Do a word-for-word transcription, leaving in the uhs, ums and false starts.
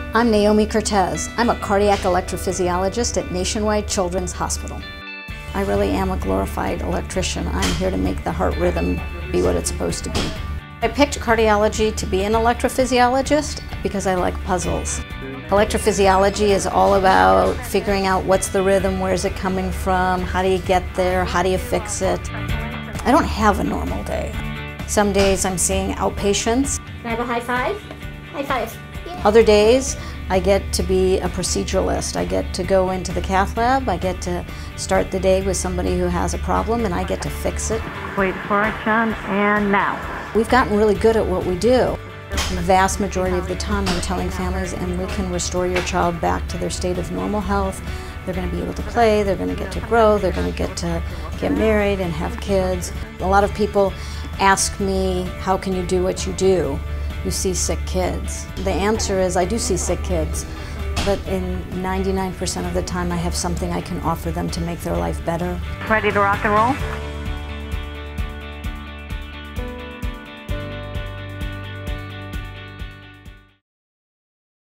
I'm Naomi Kertesz. I'm a cardiac electrophysiologist at Nationwide Children's Hospital. I really am a glorified electrician. I'm here to make the heart rhythm be what it's supposed to be. I picked cardiology to be an electrophysiologist because I like puzzles. Electrophysiology is all about figuring out what's the rhythm, where's it coming from, how do you get there, how do you fix it. I don't have a normal day. Some days I'm seeing outpatients. Can I have a high five? High five. Other days, I get to be a proceduralist. I get to go into the Cath lab, I get to start the day with somebody who has a problem, and I get to fix it. Wait for action, and now. We've gotten really good at what we do. The vast majority of the time I'm telling families, and we can restore your child back to their state of normal health. They're going to be able to play, they're going to get to grow, they're going to get to get married and have kids. A lot of people ask me, how can you do what you do? You see sick kids. The answer is I do see sick kids, but in ninety-nine percent of the time I have something I can offer them to make their life better. Ready to rock and roll?